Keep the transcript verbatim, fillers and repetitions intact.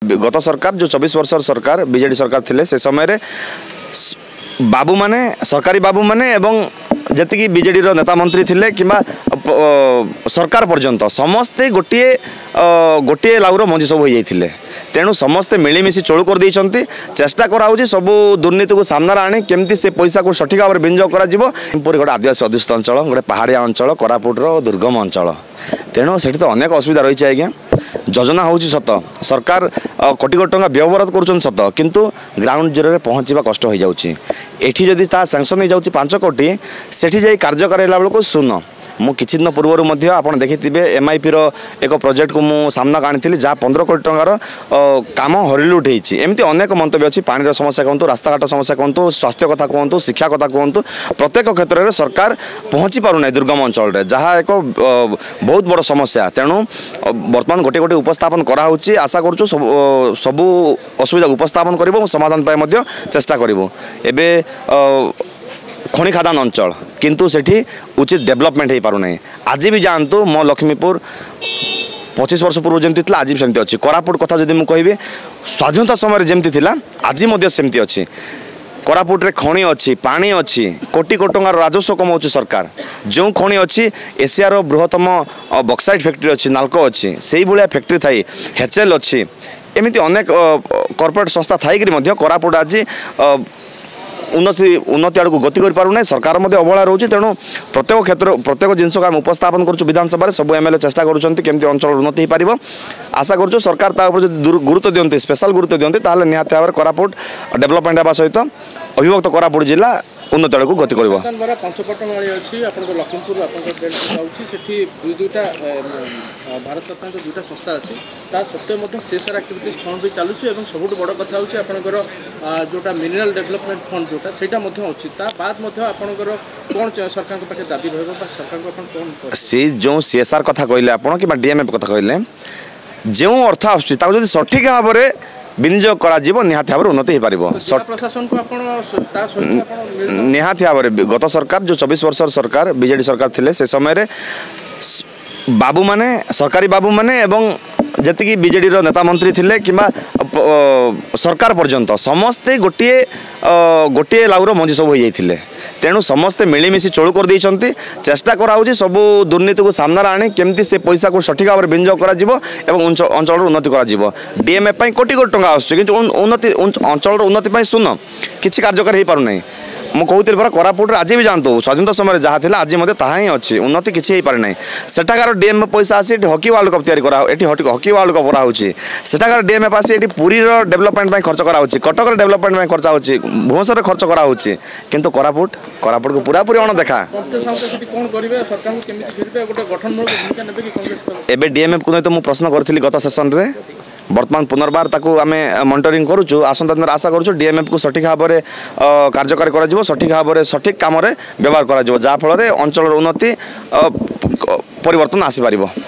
गत सरकार जो चौबीस वर्ष सरकार बीजेडी सरकार थिले से समय बाबू माने सरकारी बाबू माने एवं जी बीजेडी नेता मंत्री थिले किंबा सरकार पर्यंत समस्ते गोटे गोटे लाउर मंजी सब हो जाते तेणु समस्ते मिलमिशि चोल कर देइछंती चेष्टा कराऊँ सब दुर्नीति को सामने आनी केमती से पैसा को सठिक भाव में विनियोग कर गोटे आदिवासी अधिष्ठित अंचल गोटे पहाड़िया अंचल कोरापुटर दुर्गम अंचल तेणु से तो अनेक असुविधा रही है आज्ञा योजना हूँ सत सरकार कोटी कोटी टंका व्यवहार कर सत किंतु ग्राउंड जीरो में पहुँचवा कष्ट हो जाऊँगी एठी जदि ता सैंक्शन हो जाऊँगी पांच कोटी सेठी जाई कार्य कराइला बेलू शून्य मु किछि दिन पूर्व मध्य आपण देखिथिबे एमआईपी रो एक प्रोजेक्ट को मु सामना आनी जहाँ पंद्रह कोटी टंकार काम हरिलुट होती एमती अनेक मंतव्य अच्छी पानी समस्या कहतु रास्ताघाट समस्या कहतु स्वास्थ्य कथा कहतु शिक्षा कथा कहतु प्रत्येक क्षेत्र में सरकार पहुँची पारना दुर्गम अंचल जहाँ एक बहुत बड़ समस्या तेणु बर्तमान गोटे गोटे उपस्थापन कराऊँच आशा करूँ सब सबू असुविधा उपस्थापन कर समाधान पाए चेष्टा करूँ एवं खनि खादान अंचल किंतु सेठी उचित डेवलपमेंट हो पारना आज भी जातु मो लक्ष्मीपुर पच्चीस वर्ष पूर्व जमी थी आज भी सेमती अच्छी कोरापुट कथा जब मुझे कहि स्वाधीनता समय जमी थी आज सेमती अच्छी कोरापुट खनि अच्छी पानी अच्छी कोटी कोटी टंकार राजस्व कमाऊँ सरकार जो खनि अच्छी एशियार बृहत्तम बक्साइट फैक्ट्री अच्छी नाल्को अच्छी से भाया फैक्ट्री थी हेचेल अच्छी एमती अनेक कॉर्पोरेट संस्था थी कोरापुट आज उन्नति उन्नति आड़ को गति कर पारना सरकार अवहेला रोचे तेणु प्रत्येक क्षेत्र प्रत्येक जिनस आम उपस्थापन कर विधानसभा सब एमएलए चेष्टा करुँच अंचल उन्नति हो पार आशा करूँ सरकार तापर गुरुत्व दिखती स्पेशल गुरुत्व दिखती ताल निहाती भाव में कोरापुट डेवलपमेंट होगा सहित अविभक्त कोरापुट जिला उन्नति आड़ को गति कर भारत सरकार दुईटा संस्था अच्छी सत्वे सेसर एक्टिविटीज फंड भी चलुची सब बड़ कथा होकर जोटा मिनरल डेवलपमेंट फंड जोटा सेटा अच्छी बाद आपंकर कौन सरकार पाखे दाबी रहा सरकार कौन सी जो सीएसआर कथा कहले आप कि डीएमएफ कथा कहले जो अर्थ आसुच्ची सठिक भाव में विनियोग करा निहाती भाव में उन्नति हो पार प्रशासन को निहाती भाव में गत सरकार जो चौबीस वर्ष सरकार बीजेडी सरकार थिले से समय बाबू माने सरकारी बाबू माने एवं जी बीजेडी नेता मंत्री थिले किंबा सरकार पर्यंत समस्ते गोटे गोटे लाउर मंजी सब हो जाते तेणु समस्ते मिलमिशि चोल कर देइछंती चेष्टा कराऊँ सब दुर्नीति को सामने आनी केमती से पैसा को सठिक भाव में विनियोग कर अंचल उन्नति कर डीएमएफ कोटी कोटी टंका आन्नति अंचल उन्नति शून्य किसी कार्यकारी हो पारना मुझे कहती परा कोरापुट आज भी जानतु स्वाधीनता समय जहाँ थी आज ही अच्छी उन्नति किसी हो पारे ना सेठाकार डीएमएफ पैसा आसी हॉकी वर्ल्ड कप तैयारी करा हॉकी वर्ल्ड कप कराऊँगी सेठाकार डीएमएफ आसी पुरी डेवलपमेंट खर्च कराऊँगी कटक डेवलपमेंट खर्च होची भुवनेश्वर खर्च कराऊँगी किंतु कोरापुट कोरापुट को पूरा पूरी अणदेखा एवं डीएमएफ को तो मुझे प्रश्न करी गत सेसन में बर्तमान पुनर्बार ताकू आमे मॉनिटरिंग करूँ आसंता दिन आशा करूँ डीएमएफ को सठिक भाव में कार्यकारी कर सठिक भाव में सठिक काम व्यवहार कर जहाँफल अंचल उन्नति परिवर्तन आसीपर।